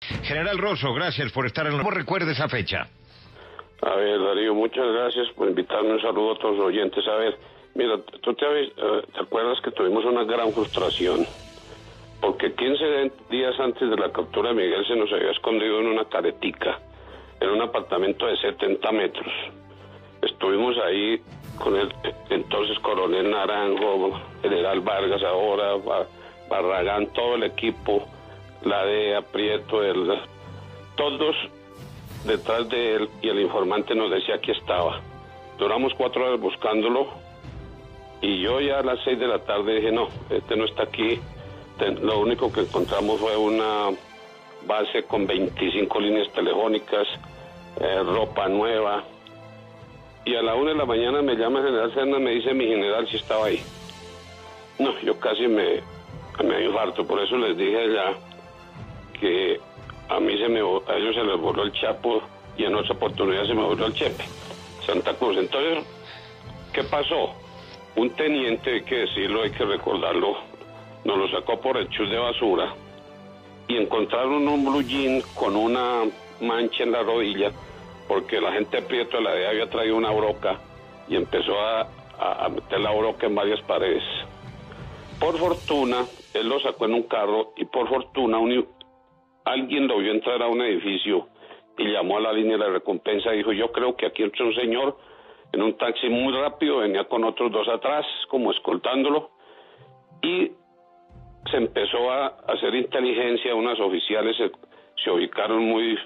General Rosso, gracias por estar en... ¿Cómo recuerda esa fecha? A ver, Darío, muchas gracias por invitarme. Un saludo a todos los oyentes. A ver, mira, tú te acuerdas que tuvimos una gran frustración, porque 15 días antes de la captura de Miguel se nos había escondido en una caretica, en un apartamento de 70 metros. Estuvimos ahí con el entonces coronel Naranjo, general Vargas ahora, Barragán, todo el equipo, la DEA, Prieto, todos detrás de él, y el informante nos decía aquí estaba. Duramos 4 horas buscándolo y yo ya a las 6 de la tarde dije no, este no está aquí. Lo único que encontramos fue una base con 25 líneas telefónicas, ropa nueva, y a la 1 de la mañana me llama el general Serna, me dice mi general si estaba ahí. No, yo casi me infarto. Por eso les dije ya que a ellos se les voló el Chapo y en otra oportunidad se me voló el Chepe, Santa Cruz. Entonces, ¿qué pasó? Un teniente, hay que decirlo, hay que recordarlo, nos lo sacó por el chus de basura y encontraron un blue jean con una mancha en la rodilla porque la gente de Prieto de la DEA había traído una broca y empezó a meter la broca en varias paredes. Por fortuna, él lo sacó en un carro y por fortuna alguien lo vio entrar a un edificio y llamó a la línea de la recompensa y dijo, yo creo que aquí entra un señor en un taxi muy rápido, venía con otros 2 atrás, como escoltándolo, y se empezó a hacer inteligencia. Unas oficiales se ubicaron muy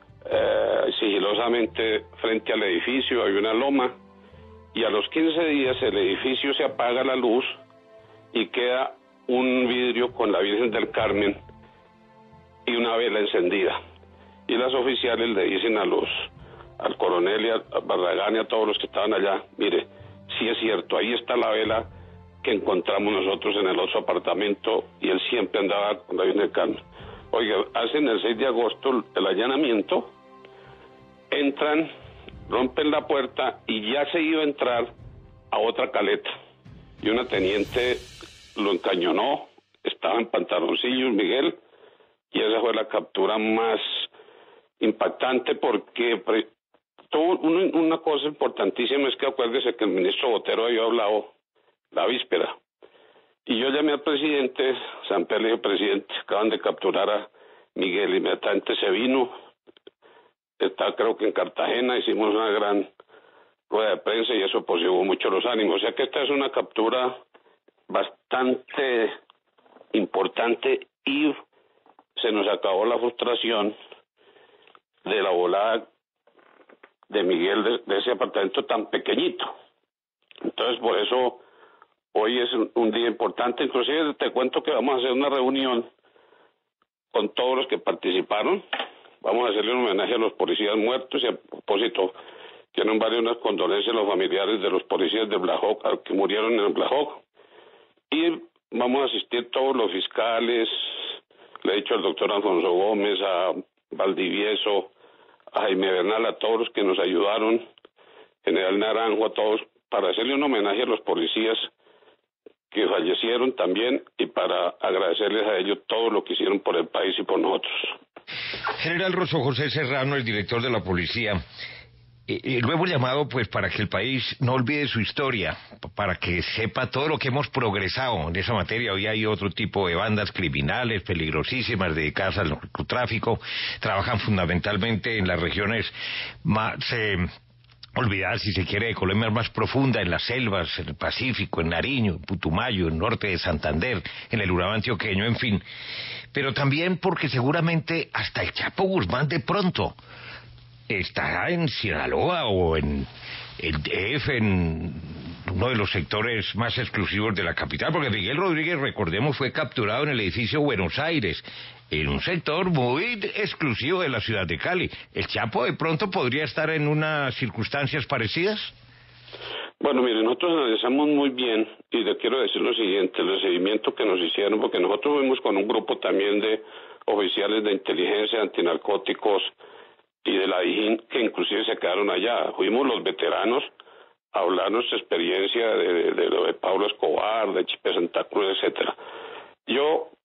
sigilosamente frente al edificio, había una loma, y a los 15 días el edificio se apaga la luz y queda un vidrio con la Virgen del Carmen y una vela encendida. Y las oficiales le dicen al coronel y a Barragán y a todos los que estaban allá, mire, sí es cierto, ahí está la vela que encontramos nosotros en el otro apartamento, y él siempre andaba con la Virgen del Carmen. Oiga, hacen el 6 de agosto el allanamiento, entran, rompen la puerta y ya se iba a entrar a otra caleta. Y una teniente lo encañonó, estaba en pantaloncillos Miguel, y esa fue la captura más impactante porque una cosa importantísima es que acuérdese que el ministro Botero había hablado la víspera. Y yo llamé al presidente Samper, le dije, presidente, acaban de capturar a Miguel. Inmediatamente se vino, está creo que en Cartagena, hicimos una gran rueda de prensa y eso positivó mucho los ánimos. O sea que esta es una captura bastante importante y se nos acabó la frustración de la volada de Miguel de ese apartamento tan pequeñito. Entonces por eso hoy es un día importante. Inclusive te cuento que vamos a hacer una reunión con todos los que participaron. Vamos a hacerle un homenaje a los policías muertos y a propósito tienen varias condolencias a los familiares de los policías de Black Hawk que murieron en el Black Hawk. Y vamos a asistir todos los fiscales, le he dicho al doctor Alfonso Gómez, a Valdivieso, a Jaime Bernal, a todos los que nos ayudaron, general Naranjo, a todos, para hacerle un homenaje a los policías que fallecieron también y para agradecerles a ellos todo lo que hicieron por el país y por nosotros. General Rosso, José Serrano, el director de la policía. Lo hemos llamado pues para que el país no olvide su historia, para que sepa todo lo que hemos progresado en esa materia. Hoy hay otro tipo de bandas criminales peligrosísimas dedicadas al narcotráfico, trabajan fundamentalmente en las regiones más olvidadas, si se quiere, de Colombia más profunda, en las selvas, en el Pacífico, en Nariño, en Putumayo, en norte de Santander, en el Urabá antioqueño, en fin. Pero también porque seguramente hasta el Chapo Guzmán de pronto estará en Sinaloa o en el DF, en uno de los sectores más exclusivos de la capital, porque Miguel Rodríguez, recordemos, fue capturado en el edificio Buenos Aires, en un sector muy exclusivo de la ciudad de Cali. ¿El Chapo de pronto podría estar en unas circunstancias parecidas? Bueno, mire, nosotros analizamos muy bien, y le quiero decir lo siguiente, el seguimiento que nos hicieron, porque nosotros fuimos con un grupo también de oficiales de inteligencia, antinarcóticos, y de la DIJÍN, que inclusive se quedaron allá. Fuimos los veteranos a hablar nuestra experiencia de lo de Pablo Escobar, de Chipe Santa Cruz, etcétera. Yo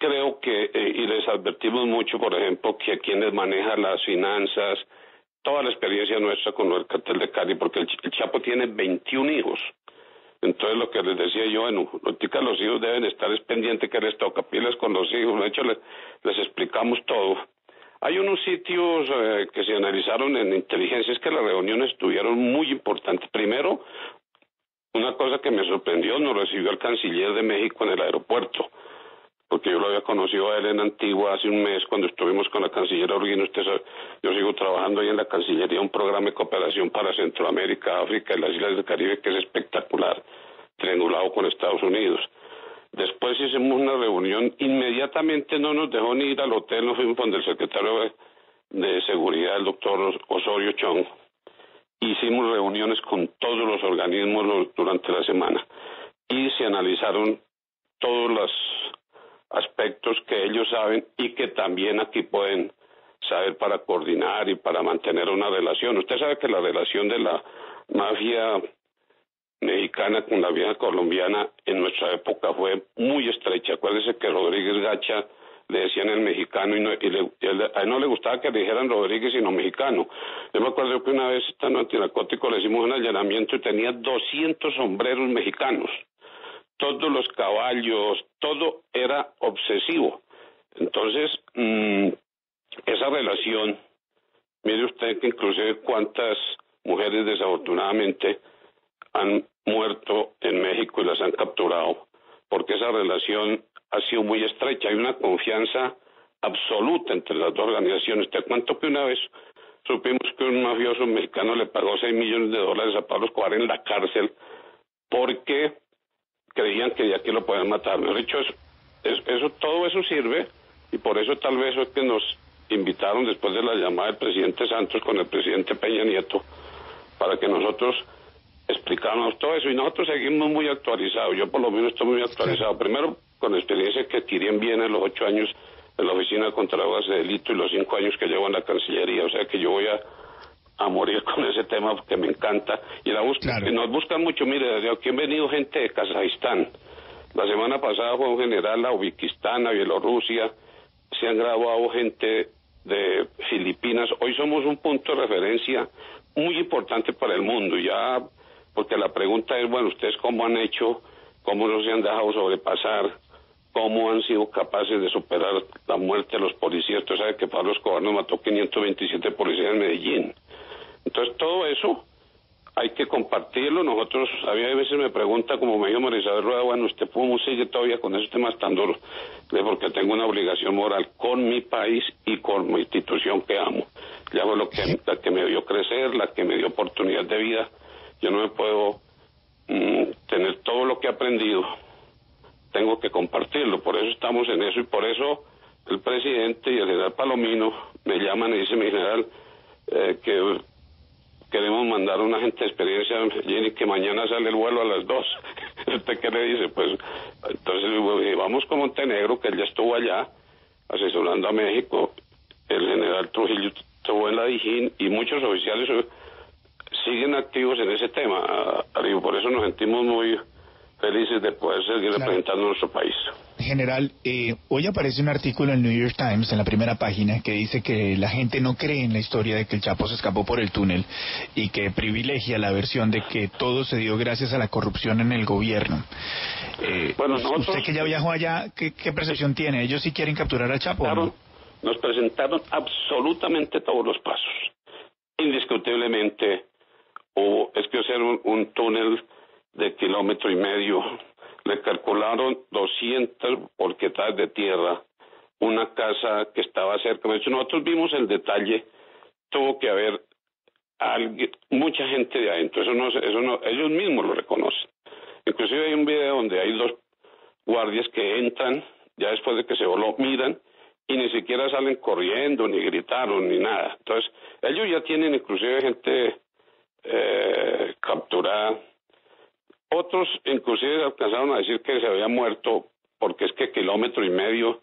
creo que, y les advertimos mucho, por ejemplo, que quienes manejan las finanzas, toda la experiencia nuestra con el cartel de Cali, porque el Chapo tiene 21 hijos. Entonces lo que les decía yo, bueno, ahorita los hijos deben estar pendientes que les toca, pilas con los hijos, de hecho les explicamos todo. Hay unos sitios que se analizaron en inteligencia, es que las reuniones estuvieron muy importantes. Primero, una cosa que me sorprendió, nos recibió el canciller de México en el aeropuerto, porque yo lo había conocido a él en Antigua hace un mes cuando estuvimos con la canciller Holguín. Usted sabe, yo sigo trabajando ahí en la Cancillería, un programa de cooperación para Centroamérica, África y las Islas del Caribe que es espectacular, triangulado con Estados Unidos. Después hicimos una reunión, inmediatamente no nos dejó ni ir al hotel, nos fuimos con el secretario de Seguridad, el doctor Osorio Chong. Hicimos reuniones con todos los organismos durante la semana y se analizaron todos los aspectos que ellos saben y que también aquí pueden saber para coordinar y para mantener una relación. Usted sabe que la relación de la mafia mexicana con la vieja colombiana en nuestra época fue muy estrecha. Acuérdese que Rodríguez Gacha le decían el mexicano a él no le gustaba que le dijeran Rodríguez sino mexicano. Yo me acuerdo que una vez estando en antinarcótico le hicimos un allanamiento y tenía 200 sombreros mexicanos. Todos los caballos, todo era obsesivo. Entonces, esa relación, mire usted que inclusive cuántas mujeres desafortunadamente han muerto en México y las han capturado, porque esa relación ha sido muy estrecha. Hay una confianza absoluta entre las dos organizaciones. Te cuento que una vez supimos que un mafioso mexicano le pagó $6 millones a Pablo Escobar en la cárcel porque creían que de aquí lo podían matar. Me han dicho todo eso sirve, y por eso tal vez es que nos invitaron después de la llamada del presidente Santos con el presidente Peña Nieto para que nosotros explicáramos todo eso, y nosotros seguimos muy actualizados. Yo por lo menos estoy muy actualizado. Primero, con la experiencia que adquirí en Viena en los 8 años en la Oficina contra Drogas de Delito y los 5 años que llevo en la Cancillería. O sea que yo voy a morir con ese tema porque me encanta. Y nos buscan mucho. Mire, desde aquí han venido gente de Kazajistán. La semana pasada fue un general a Uzbekistán, a Bielorrusia. Se han grabado gente de Filipinas. Hoy somos un punto de referencia muy importante para el mundo. Ya, porque la pregunta es, bueno, ¿ustedes cómo han hecho? ¿Cómo no se han dejado sobrepasar? ¿Cómo han sido capaces de superar la muerte de los policías? Usted sabe que Pablo Escobar nos mató 527 policías en Medellín. Entonces, todo eso hay que compartirlo. Nosotros, a veces me pregunta, como me dijo María Isabel Rueda, bueno, ¿usted cómo sigue todavía con esos temas tan duros? Porque tengo una obligación moral con mi país y con mi institución que amo. Ya fue la que me dio crecer, la que me dio oportunidad de vida. Yo no me puedo tener todo lo que he aprendido. Tengo que compartirlo. Por eso estamos en eso, y por eso el presidente y el general Palomino me llaman y dicen, mi general, que queremos mandar a una gente de experiencia y que mañana sale el vuelo a las 2. ¿Usted qué le dice? Pues entonces vamos con Montenegro, que él ya estuvo allá asesorando a México. El general Trujillo estuvo en la Dijín y muchos oficiales siguen activos en ese tema. Por eso nos sentimos muy felices de poder seguir representando a nuestro país. General, hoy aparece un artículo en el New York Times, en la primera página, que dice que la gente no cree en la historia de que el Chapo se escapó por el túnel y que privilegia la versión de que todo se dio gracias a la corrupción en el gobierno. Bueno, usted que ya viajó allá, ¿qué percepción tiene? ¿Ellos sí quieren capturar al Chapo? Claro, nos presentaron absolutamente todos los pasos. Indiscutiblemente es que hacer un túnel de 1,5 kilómetros, le calcularon 200 volquetas de tierra, una casa que estaba cerca. De hecho, nosotros vimos el detalle, tuvo que haber mucha gente de adentro, eso no, ellos mismos lo reconocen. Inclusive hay un video donde hay 2 guardias que entran, ya después de que se voló, miran, y ni siquiera salen corriendo, ni gritaron, ni nada. Entonces, ellos ya tienen inclusive gente capturada. Otros inclusive alcanzaron a decir que se había muerto porque es que 1,5 kilómetros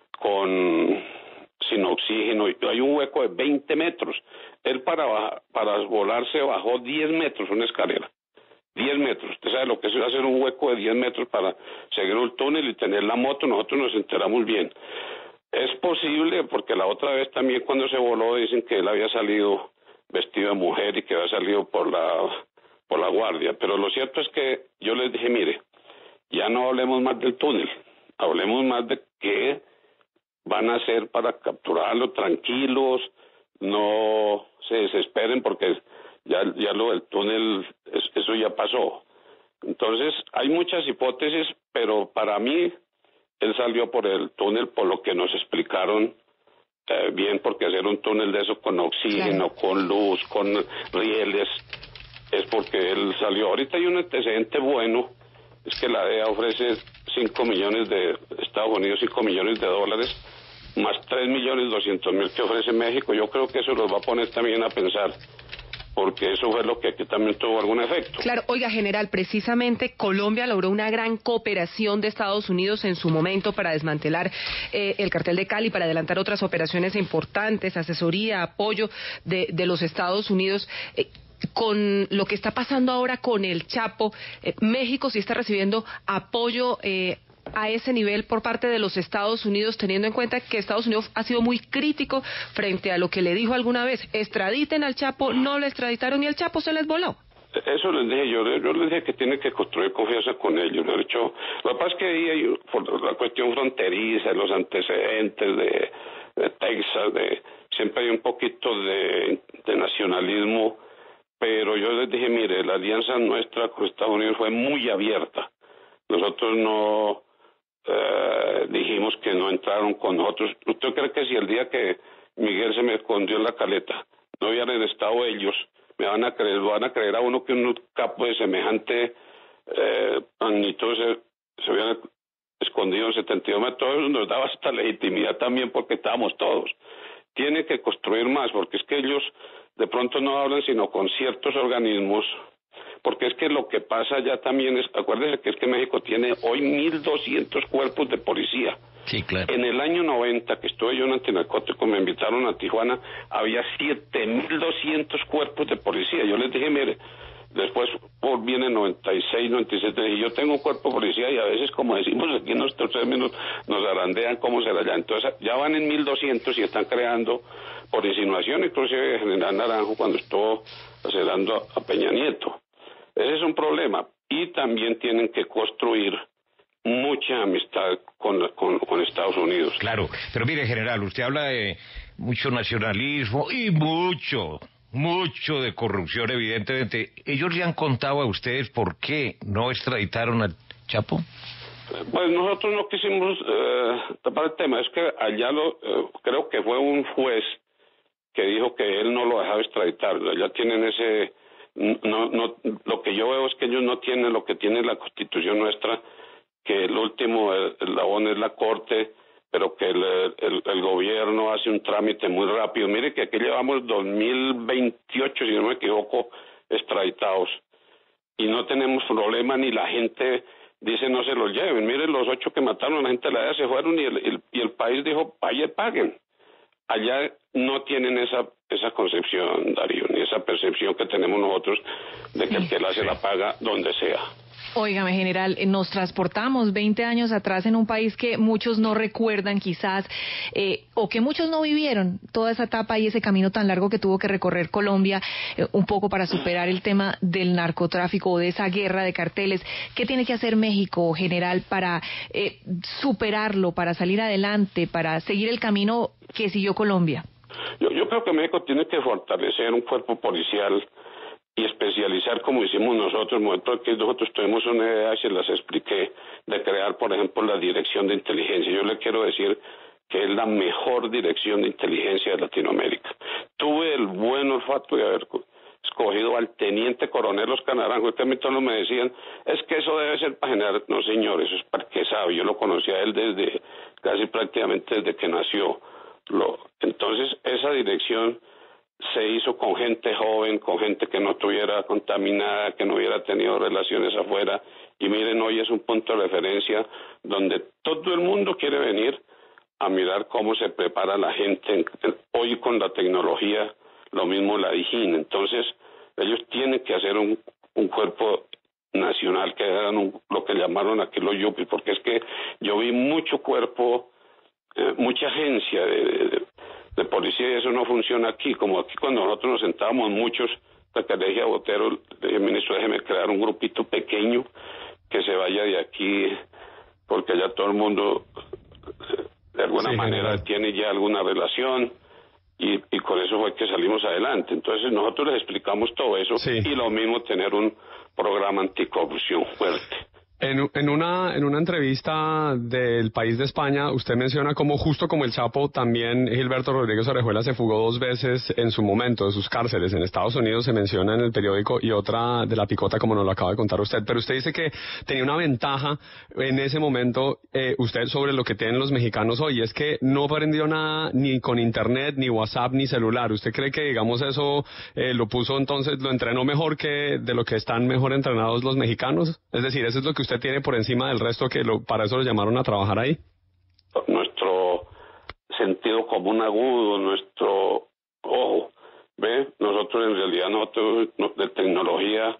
sin oxígeno, y hay un hueco de 20 metros. Él para volar se bajó 10 metros una escalera. 10 metros. Usted sabe lo que es hacer un hueco de 10 metros para seguir un túnel y tener la moto. Nosotros nos enteramos bien. Es posible, porque la otra vez también cuando se voló dicen que él había salido vestido de mujer y que había salido por la guardia. Pero lo cierto es que yo les dije, mire, ya no hablemos más del túnel, hablemos más de qué van a hacer para capturarlo, tranquilos, no se desesperen porque ya lo del túnel, eso ya pasó. Entonces, hay muchas hipótesis, pero para mí, él salió por el túnel por lo que nos explicaron bien, porque hacer un túnel de eso con oxígeno, claro, con luz, con rieles, es porque él salió. Ahorita hay un antecedente bueno, es que la DEA ofrece 5 millones de Estados Unidos, 5 millones de dólares, más 3.200.000 que ofrece México. Yo creo que eso los va a poner también a pensar, porque eso fue lo que aquí también tuvo algún efecto. Claro, oiga, general, precisamente Colombia logró una gran cooperación de Estados Unidos en su momento para desmantelar el cartel de Cali, para adelantar otras operaciones importantes, asesoría, apoyo de los Estados Unidos. Con lo que está pasando ahora con el Chapo, México sí está recibiendo apoyo a ese nivel por parte de los Estados Unidos, teniendo en cuenta que Estados Unidos ha sido muy crítico frente a lo que le dijo alguna vez: extraditen al Chapo, no lo extraditaron y el Chapo se les voló. Eso les dije yo les dije que tiene que construir confianza con ellos. De hecho, lo que pasa es que ahí hay, por la cuestión fronteriza, los antecedentes de Texas, siempre hay un poquito de nacionalismo, pero yo les dije, mire, la alianza nuestra con Estados Unidos fue muy abierta. Nosotros no dijimos que no entraron con nosotros. ¿Usted cree que si el día que Miguel se me escondió en la caleta no hubieran estado ellos, me van a creer a uno que un capo de semejante magnitud se hubieran escondido en 72 metros? Todo eso nos daba hasta legitimidad también, porque estábamos todos. Tiene que construir más, porque es que ellos de pronto no hablan sino con ciertos organismos, porque es que lo que pasa ya también es, acuérdense que es que México tiene hoy 1.200 cuerpos de policía. Sí, claro. En el año 90, que estuve yo en antinarcótico, me invitaron a Tijuana, había 7.200 cuerpos de policía. Yo les dije, mire, después viene 96, 97, y yo tengo un cuerpo de policía y a veces, como decimos aquí en nuestros términos, nos arandean cómo será allá. Entonces ya van en 1.200 y están creando, por insinuación inclusive el general Naranjo cuando estuvo asesorando a Peña Nieto. Ese es un problema. Y también tienen que construir mucha amistad con Estados Unidos. Claro, pero mire, general, usted habla de mucho nacionalismo y mucho de corrupción, evidentemente. ¿Ellos le han contado a ustedes por qué no extraditaron al Chapo? Pues nosotros no quisimos tapar el tema. Es que allá creo que fue un juez que dijo que él no lo dejaba extraditar. Allá tienen ese... No, lo que yo veo es que ellos no tienen lo que tiene la Constitución nuestra, que el último eslabón es la Corte, pero que el gobierno hace un trámite muy rápido. Mire que aquí llevamos 2028, si no me equivoco, extraditados, y no tenemos problema, ni la gente dice no se los lleven. Mire, los 8 que mataron a la gente de la DEA se fueron y el país dijo, vaya, paguen. Allá no tienen esa concepción, Darío, ni esa percepción que tenemos nosotros de que el que la hace la paga donde sea. Óigame, general, nos transportamos 20 años atrás en un país que muchos no recuerdan quizás, o que muchos no vivieron toda esa etapa y ese camino tan largo que tuvo que recorrer Colombia, un poco para superar el tema del narcotráfico o de esa guerra de carteles. ¿Qué tiene que hacer México, general, para superarlo, para salir adelante, para seguir el camino que siguió Colombia? Yo creo que México tiene que fortalecer un cuerpo policial y especializar, como hicimos nosotros. Nosotros tuvimos una idea, y se las expliqué, de crear, por ejemplo, la Dirección de Inteligencia. Yo le quiero decir que es la mejor dirección de inteligencia de Latinoamérica. Tuve el buen olfato de haber escogido al teniente coronel Oscar Naranjo, que a mí todos me decían, es que eso debe ser para generar. No, señor, eso es para que sabe. Yo lo conocí a él desde casi prácticamente desde que nació. Entonces, esa dirección se hizo con gente joven, con gente que no estuviera contaminada, que no hubiera tenido relaciones afuera, y miren, hoy es un punto de referencia donde todo el mundo quiere venir a mirar cómo se prepara la gente. Hoy con la tecnología, lo mismo la DIJÍN. Entonces, ellos tienen que hacer un cuerpo nacional, que eran lo que llamaron aquí los yuppies, porque es que yo vi mucho cuerpo, mucha agencia de policía, y eso no funciona aquí. Como aquí cuando nosotros nos sentábamos muchos, hasta que le dije a Botero, le dije, ministro, déjeme crear un grupito pequeño que se vaya de aquí, porque ya todo el mundo de alguna manera tiene ya alguna relación, y con eso fue que salimos adelante. Entonces nosotros les explicamos todo eso, y lo mismo tener un programa anticorrupción fuerte. En una entrevista del País de España, usted menciona cómo justo como el Chapo, también Gilberto Rodríguez Orejuela se fugó 2 veces en su momento de sus cárceles. En Estados Unidos se menciona en el periódico, y otra de la picota, como nos lo acaba de contar usted. Pero usted dice que tenía una ventaja en ese momento, usted, sobre lo que tienen los mexicanos hoy, es que no aprendió nada ni con internet, ni WhatsApp, ni celular. ¿Usted cree que, digamos, eso lo puso entonces, lo entrenó mejor que de lo que están mejor entrenados los mexicanos? Es decir, eso es lo que usted tiene por encima del resto, que para eso lo llamaron a trabajar ahí. Nuestro sentido común agudo, nuestro ojo, ¿ve? Nosotros en realidad, nosotros de tecnología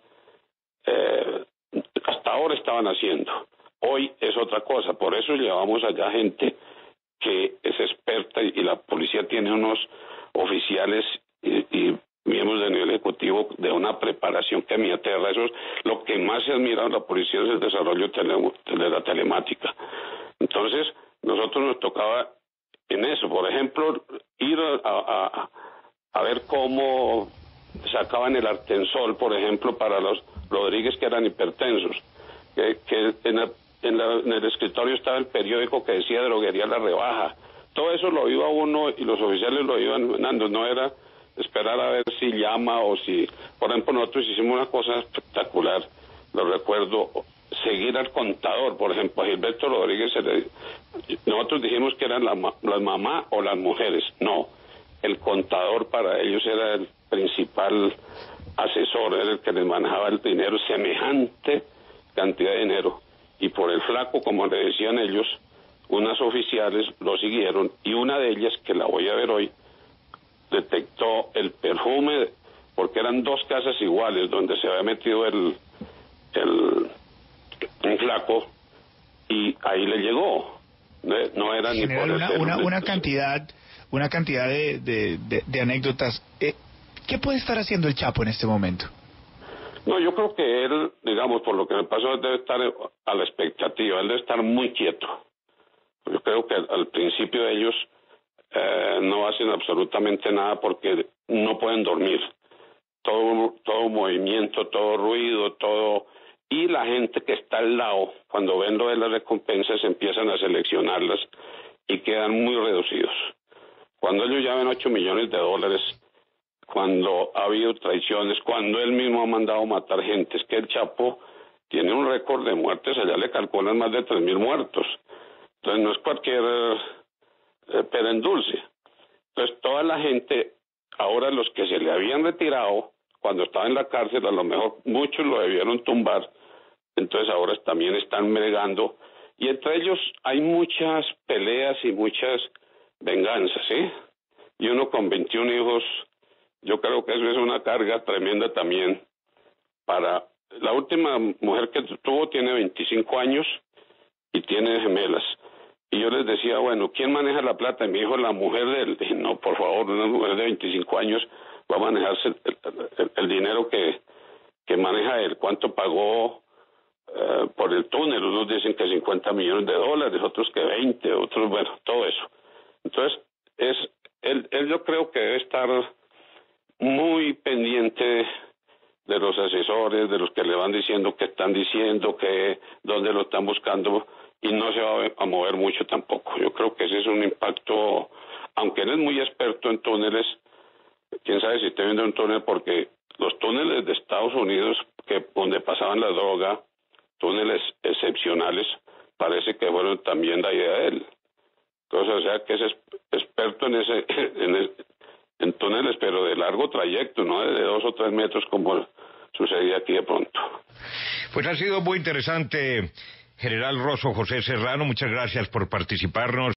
hasta ahora estaban haciendo. Hoy es otra cosa, por eso llevamos allá gente que es experta, y la policía tiene unos oficiales y miembros de nivel ejecutivo de una preparación que me aterra. Eso es lo que más se admira en la policía, es el desarrollo de la telemática. Entonces, nosotros nos tocaba en eso, por ejemplo, ir a ver cómo sacaban el Artensol, por ejemplo, para los Rodríguez que eran hipertensos, que en el escritorio estaba el periódico que decía droguería La Rebaja. Todo eso lo iba uno y los oficiales lo iban dando, no era esperar a ver si llama o si... Por ejemplo, nosotros hicimos una cosa espectacular, lo recuerdo, seguir al contador. Por ejemplo, a Gilberto Rodríguez nosotros dijimos que eran las mamás o las mujeres. No, el contador para ellos era el principal asesor, era el que les manejaba el dinero, semejante cantidad de dinero. Y por el flaco, como le decían ellos, unas oficiales lo siguieron, y una de ellas, que la voy a ver hoy, detectó el perfume, porque eran 2 casas iguales donde se había metido un flaco, y ahí le llegó. No era ni por una cantidad de anécdotas. ¿Qué puede estar haciendo el Chapo en este momento? No, yo creo que él, digamos, por lo que me pasó, debe estar a la expectativa, él debe estar muy quieto. Yo creo que al principio ellos no hacen absolutamente nada porque no pueden dormir. Todo movimiento, todo ruido, todo... Y la gente que está al lado, cuando ven lo de las recompensas, empiezan a seleccionarlas y quedan muy reducidos. Cuando ellos ya ven $8 millones, cuando ha habido traiciones, cuando él mismo ha mandado matar gente, es que el Chapo tiene un récord de muertes, allá le calculan más de 3.000 muertos. Entonces no es cualquier pera en dulce. Entonces toda la gente, ahora los que se le habían retirado cuando estaba en la cárcel, a lo mejor muchos lo debieron tumbar, entonces ahora también están bregando, y entre ellos hay muchas peleas y muchas venganzas, ¿sí? Y uno con 21 hijos, yo creo que eso es una carga tremenda también. Para la última mujer que tuvo tiene 25 años y tiene gemelas. Y yo les decía, bueno, ¿quién maneja la plata? Y me dijo, la mujer de él. Dije, no, por favor, una mujer de 25 años va a manejarse el dinero que maneja él. ¿Cuánto pagó por el túnel? Unos dicen que $50 millones, otros que 20, otros, bueno, todo eso. Entonces, él yo creo que debe estar muy pendiente de los asesores, de los que le van diciendo qué están diciendo, que dónde lo están buscando, y no se va a mover mucho tampoco. Yo creo que ese es un impacto, aunque él es muy experto en túneles, quién sabe si esté viendo un túnel, porque los túneles de Estados Unidos, donde pasaban la droga, túneles excepcionales, parece que fueron también la idea de él. Entonces, o sea, que es experto en túneles, pero de largo trayecto, no de 2 o 3 metros como sucedía aquí de pronto. Pues ha sido muy interesante, General Rosso José Serrano, muchas gracias por participarnos.